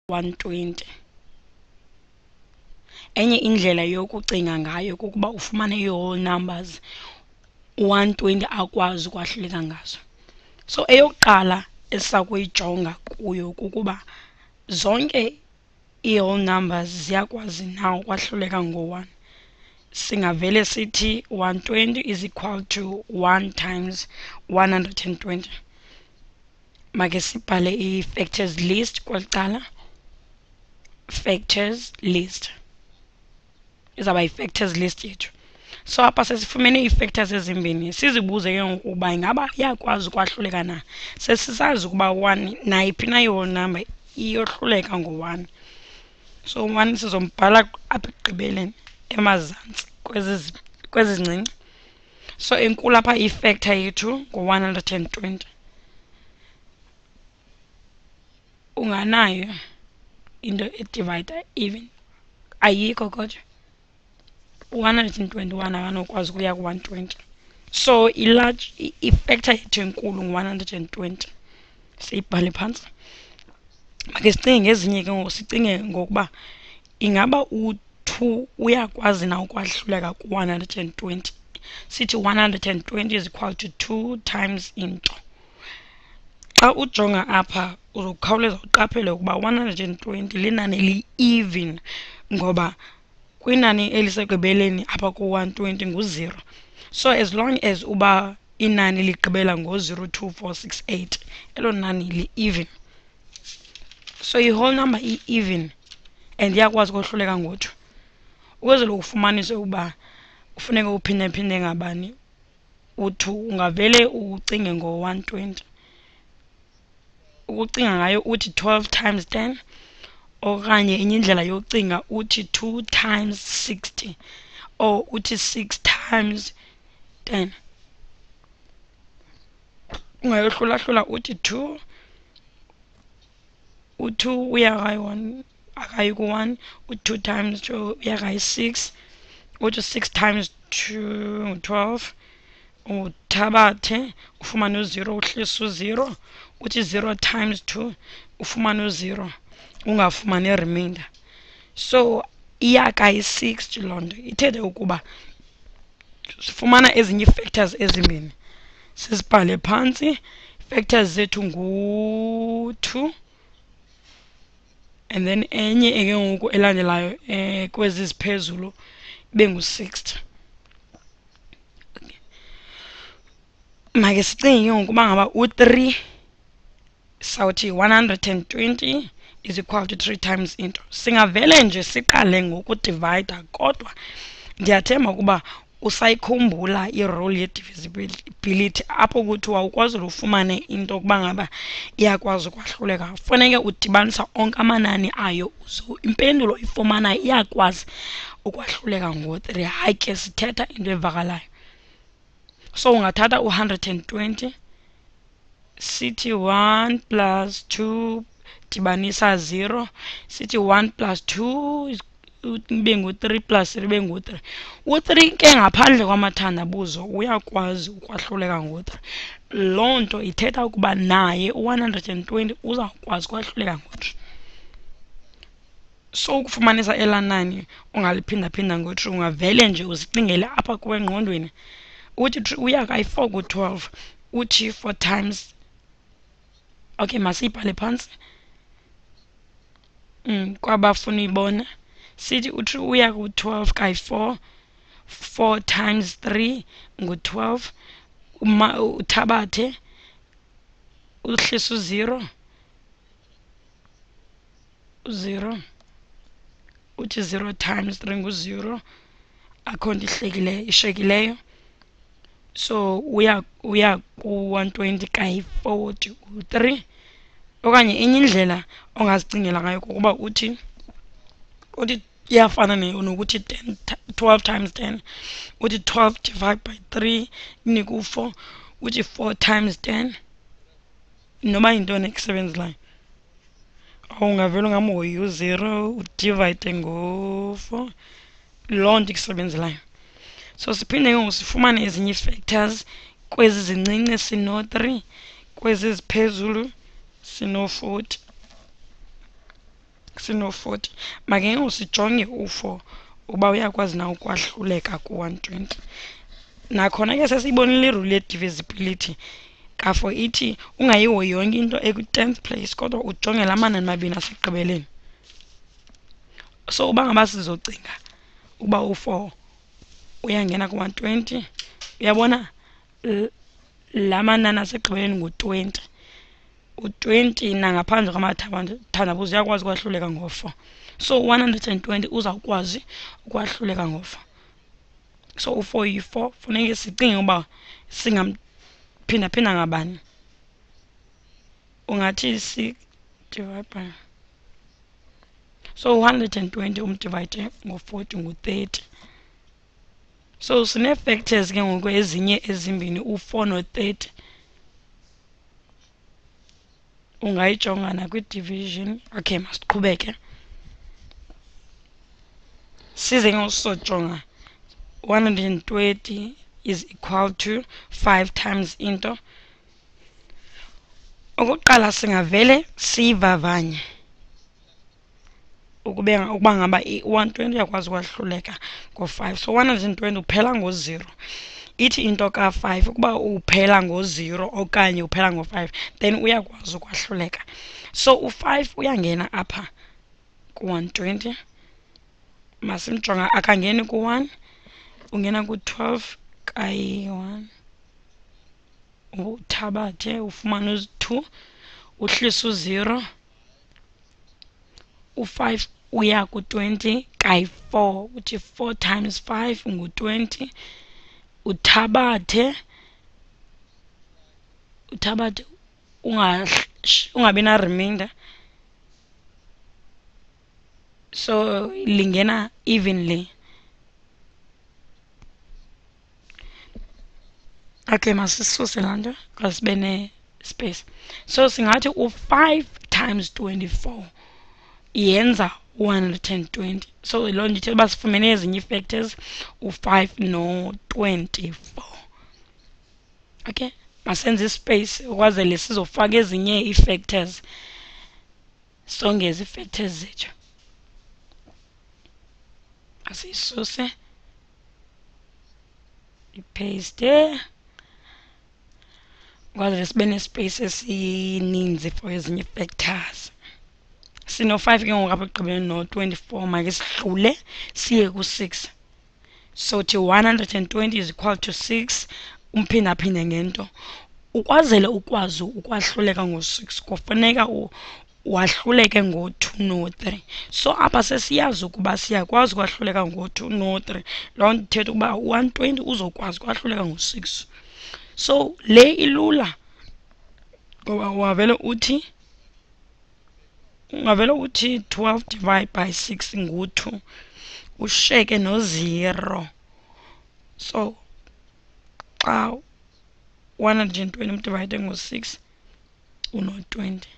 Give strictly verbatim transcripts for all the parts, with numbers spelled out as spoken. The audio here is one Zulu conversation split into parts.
one twenty. Enye indlela yokucinga ngayo kukuba ufumane ii-whole numbers one twenty akwazi ukwahluleka ngazo. So eyokuqala esisakuyijonga kuyo kukuba zonke ii-whole numbers ziyakwazi na ukwahluleka ngo-one. Singavele sithi one twenty is equal to one times one hundred twenty. Make sibhale i-factors list kweli cala. Factors list. Izawuba yi-factors list yethu. So apha sesifumene ii-factors ezimbini, sizibuze ke ngokuba ingaba iyakwazi ukwahluleka na. Sesisazi ukuba one nayiphi na i-whole number iyohluleka ngo-one. So one sizombhala apha ekugqibeleni emazantsi kwezi kwezi zincinci. So enkulu apha i-factor yethu ngo-one hundred twenty. Unganayo into edivider even? Ayikho kodwa. one hundred twenty-one akanokwazi ukuya ku-one twenty. So i-large i-factor yethu enkulu ngu-one hundred twenty. Siyibhale phantsi. Make sicinge ngezinye ke ngoku, sicinge ngokuba ingaba u-two uyakwazi na ukwahluleka ku-one hundred twenty. Sithi one hundred twenty is equal to two times into. Xa ujonga apha uzokhawuleza uqaphele ukuba one hundred twenty linani li-even ngoba kwinani elisekugqibeleni apha ku-one twenty ngu-zero. So as long as uba inani ligqibela ngo-zero two four six eight, elo nani li-even. So i-whole number i-even and iyakwazi ukwahluleka ngo-two. Ukwenzela ufumanise uba ufuneka uphinde-phinde ngabani u-two, ungavele ucinge ngo-one twenty. Ukucinga ngayo uthi twelve times ten, okanye enye indlela yokucinga uthi two times sixty, or uthi six times ten. Ungayohlula-hlula uthi two, u-two uya kayi-one, akayi ku-one, u-two times two uya kayi-six, uthi six times two ngu-twelve, uthabathe ufumane u-zero, uhlise u-zero, uthi zero times two ufumane u-zero, ungafumani remainder. So iya kayi-sixty loo nto. Ithethe ukuba sifumana ezinye ii-factors ezimbini. Sizibhale phantsi. Factors zethu ngu-two, and then enye ke ngoku elandelayo eh kwezi ziphezulu ibe ngu-sixty. Okay. Make sicinge ke ngoku uba ngaba u-three sawuthi one hundred twenty is equal to three times into. Singavele nje siqale ngokudivayida, kodwa ndiyathemba ukuba usayikhumbula i-rule ye-divisibility apho kuthiwa ukwazi ufumane into ukuba ngaba iyakwazi ukwahluleka. Funeke udibanisa onke amanani ayo uze impendulo ifumanayo iyakwazi ukwahluleka ngo-three. Hayi ke sithetha into evakalayo. So ungathatha u-one hundred twenty, sithi one plus two dibanisa zero, sithi one plus two ibe ngu-three plus three ibe ngu-three. U-three ke ngaphandle kwamathandabuzo uyakwazi ukwahluleka ngo-three. Loo nto ithetha ukuba naye u-one hundred twenty uzawukwazi ukwahluleka ngo-three. So ukufumanisa elaa nani ungaliphinda-phinda ngo-three, ungavele nje uzicingele apha kuwe engqondweni. Uthi three uya kayi-four ku-twelve, uthi four times. Okay, masiyibhale phantsi um kwabafuna uyibona. Sithi u-three uya ku-twelve kayi-four, four times three ngu-twelve, uthabathe uhlise u-zero, u-zero, uthi zero times three ngu-zero, akho nto ihlekileyo ishekileyo. So uya uya ku-one twenty kayi-four uthi u-three. Okanye enye indlela ongazicingela ngayo kukuba uthi uthi iyafana nokuthi ten, twelve times ten, uthi twelve divided by three inike u-four, uthi four times ten, noba yintoni ekusebenzelayo. Ungavele ungamhoyi u-zero udivayide ngo-four, loo nto ikusebenzelayo. So siphinde ke ngoku sifumane ezinye ii-factors. Kwezi zincinci sino-three, kwezi ziphezulu sino-forty. sino forty. Make usijonge u four uba uyakwazi na ukwahluleka ku one twenty. Nakhona ke sesiyibonile irule ye-divisibility. Ka four ithi ungayihoyi yonke into eku-tenth place kodwa ujonge la manani mabini asekugqibeleni. So uba ngaba sizocinga uba u four uyangena ku one twenty, uyabona la manani asekugqibeleni ngu twenty. U twenty nangaphandle kwamathandabuzo uyakwazi ukwahluleka ngo four. So one hundred twenty uzawukwazi ukwahluleka ngo four. So u four yi four, funeke sicinge uba singamphinda-phinda ngabani. Ungathi six divide by, so one hundred twenty umdivide ngo forty ngu thirty. So sine-factors ke ngoku ezinye ezimbini, u four no thirty. Ungayijonga nakwi-division. Okay, masiqhubeke. Size ke ngoku sizojonga one hundred twenty is equal to five times into. Okokuqala singavele siyivavanye ukuba ngaba i-one twenty uyakwazi ukwahluleka ngo-five. So one hundred twenty uphela ngo-zero. Ithi into ka five ukuba uphela ngo-zero okanye uphela ngo-five, then uyakwazi ukwahluleka. So u-five uyangena apha ku-one twenty. Masimjonga, akangeni ku-one, ungena ku-twelve kayi-one. Uthabathe ufumane uzi-two, uhlise u-zero. U-five uya ku-twenty kayi-four, uthi four times five ngu-twenty. Uthabathe, uthabathe ungabi na-remainder. So lingena evenly. Okay, masisuse laa nto xa sibe ne-space. So singathi u-five times twenty-four yenza one hundred twenty. So loo nto ithetha uba sifumene ezinye ii-factors, u-five no-twenty-four. Okay, masenze ispace ukwazele sizofaka ezinye ii-factors, songeze ii-factors zethu. Asiyisuse, ipaste, ukwazele sibe nespace esininzi for ezinye ii-factors. Sino-five ke ngoku apha ekugqibeleni no-twenty-four, make sihlule siye ku-six. So thi one hundred twenty is equal to six, umphinda-phinde ngento. Ukwazele ukwazi ukwahluleka ngo-six kufuneka wahluleke ngo-two no-three. So apha sesiyazi ukuba siyakwazi ukwahluleka ngo-two no-three. Loo nto ithetha ukuba u-one twenty uzokwazi ukwahluleka ngo-six. So le ilula ngoba wavele uthi ungavele uthi twelve divide by six ngu-two, ushiyeke no-zero. So xa one hundred twenty umdivide ngo-six uno-twenty.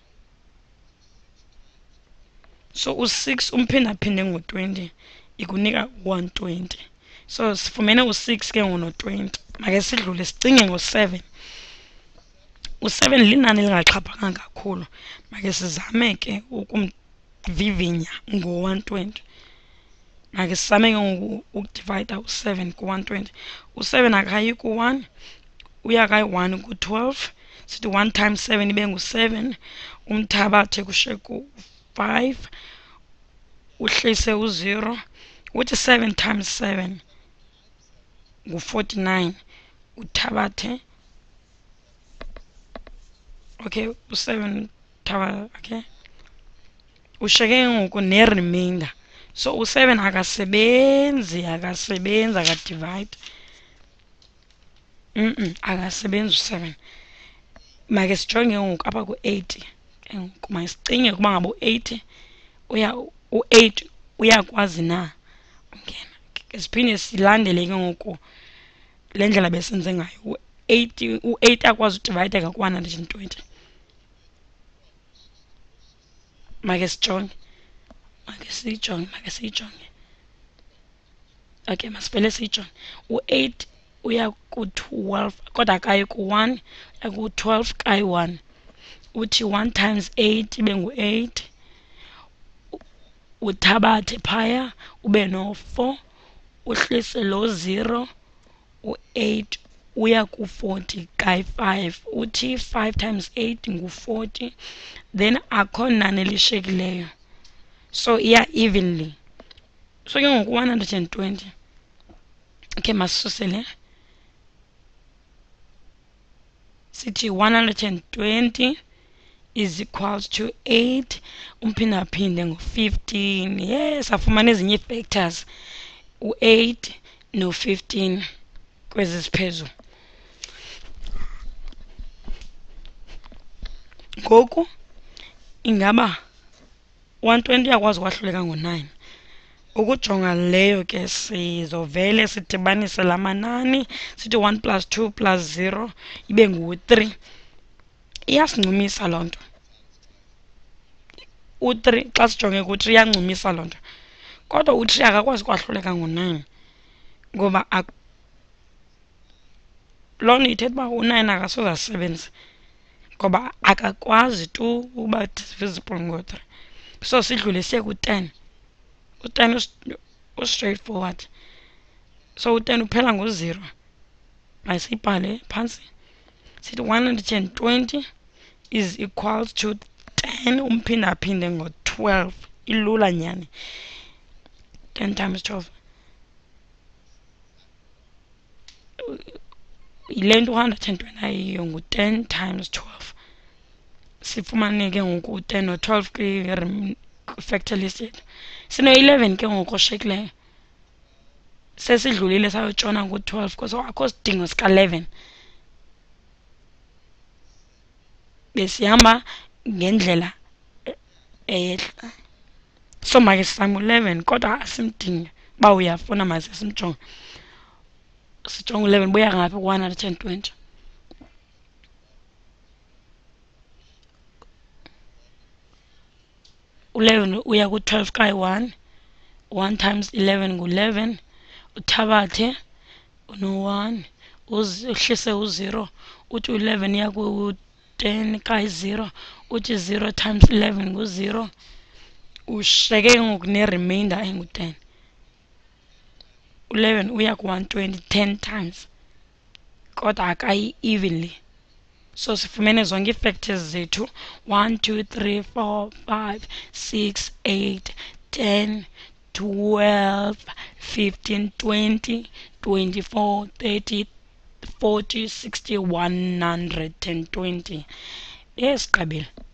So u-six umphinda-phinde ngo-twenty ikunika one twenty. So sifumene u-six ke ngono-twenty. Make sidlule sicinge ngo-seven. U-seven linani elingaxhaphakanga kakhulu. Make sizame ke ukumvivinya ngo-one twenty. Make sizame ke ngoku ukudivayida u-seven ku-one twenty. U-seven akayi ku-one, uya kayi-one ku-twelve. Sithi one times seven ibe ngu-seven. Umthabathe kushiye ku-five. Uhlise u-zero. Uthi seven times seven ngu-forty-nine. Uthabathe, okay, u-seven uthabathe, okay. Ushiyeke ngoku ne-remainder. So u-seven akasebenzi, akasebenzi, akadivayidi. Mm akasebenzi u-seven. Make sijonge ngoku apha ku-eighty. Make sicinge ukuba ngaba u-eighty uya u-eight uyakwazi na ungena. Siphinde silandele ke ngoku le ndlela besenze ngayo. U-eight u-eight akwazi udivayideka ku-one hundred twenty. Make sijonge, make siyijonge, make siyijonge. Okay, masivele siyijonge. U-eight uya ku-twelve kodwa akayi ku-one, uya ku-twelve kayi-one. Uthi one times eight ibe ngu-eight. uthabathe phaya ube no-four, uhlise lo zero, u-eight uya ku-forty kayi-five. Uthi five times eight ngu-forty, then akho nani elishiyekileyo, so iya evenly. So ke ngoku one hundred twenty, okay masisuse le, sithi one hundred twenty is equals to eight umphindaphinde ngu-fifteen. Yes, afumana ezinye ii-factors, u-eight no-fifteen kwezi ziphezulu. Ngoku ingaba one twenty uyakwazi ukwahluleka ngo-nine. Ukujonga leyo ke sizovele sidibanise la manani, sithi one plus two plus zero ibe ngu-three. Iyasincumisa loo nto. U-three xa sijonge ku-three iyancumisa loo nto. Kodwa u-three akakwazi ukwahluleka ngo-nine ngoba loo nto ithetha uba u-nine akasoze asebenze ngoba akakwazi tu uba divisible ngo-three. So sidlule siye ku-ten. U-ten u-straight forward. So u-ten uphela ngo-zero. Masiyibhale phantsi. Sithi one hundred twenty is equals to ten umphindaphinde ngo-twelve. Ilula nyani. ten times twelve. Yile nto one hundred twenty ayiyo ngu-ten times twelve. Sifumane ke ngoku u-ten no-twelve kwi-factor list yethu. Sino-eleven ke ngoku oshiyekileyo. Sesidlulile sayotshona ku-twelve because akho sidingo sika-eleven. Besihamba ngendlela eyehla. So make sizame u-eleven kodwa asimdingi. Uba uyafuna mase simjonge. Sijonge u-eleven buya ngaphi ku-one hundred twenty. u-eleven uya ku-twelve kayi-one. one times eleven ngu-eleven. Uthabathe uno-one, uhlise u-zero. Uthi u-eleven uya ku-ten kayi-zero. Uthi zero times eleven ngu-zero. Ushiyeke ngoku ne-remainder engu-ten. u-eleven uya ku-one twenty ten times kodwa akayi evenly. So sifumene zonke ii-factors zethu one, two, three, four, five, six, eight, ten, twelve, fifteen, twenty, twenty-four, thirty, forty, sixty, one hundred twenty. Yes, qabile.